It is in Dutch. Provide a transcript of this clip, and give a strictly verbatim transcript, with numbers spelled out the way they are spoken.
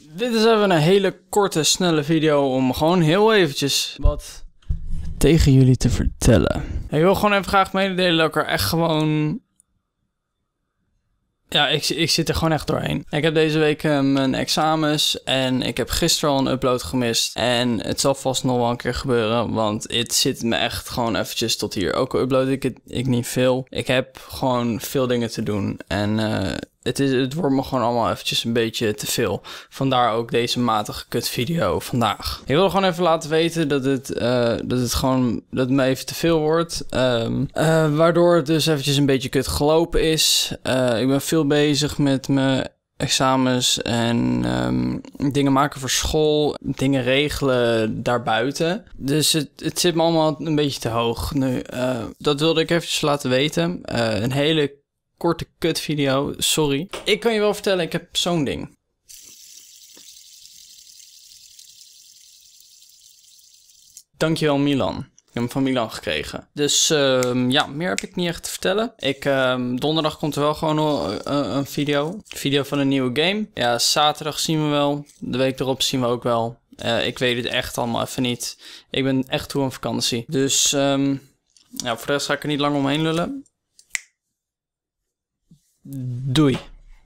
Dit is even een hele korte, snelle video om gewoon heel eventjes wat tegen jullie te vertellen. Ik wil gewoon even graag mededelen dat ik er echt gewoon... Ja, ik, ik zit er gewoon echt doorheen. Ik heb deze week uh, mijn examens en ik heb gisteren al een upload gemist. En het zal vast nog wel een keer gebeuren, want het zit me echt gewoon eventjes tot hier. Ook al upload ik het ik niet veel. Ik heb gewoon veel dingen te doen en uh, het, is, het wordt me gewoon allemaal eventjes een beetje te veel. Vandaar ook deze matige kut video vandaag. Ik wil gewoon even laten weten dat het, uh, dat het gewoon, dat het me even te veel wordt. Um, uh, waardoor het dus eventjes een beetje kut gelopen is. Uh, ik ben veel bezig met mijn examens en um, dingen maken voor school, dingen regelen daarbuiten. Dus het, het zit me allemaal een beetje te hoog nu. Uh, dat wilde ik eventjes laten weten. Uh, een hele korte kut video, sorry. Ik kan je wel vertellen, ik heb zo'n ding. Dankjewel Milan. Ik heb hem van Milan gekregen. Dus uh, ja, meer heb ik niet echt te vertellen. Ik, uh, donderdag komt er wel gewoon een, een video. Een video van een nieuwe game. Ja, zaterdag zien we wel. De week erop zien we ook wel. Uh, ik weet het echt allemaal even niet. Ik ben echt toe aan vakantie. Dus um, ja, voor de rest ga ik er niet lang omheen lullen. Doei.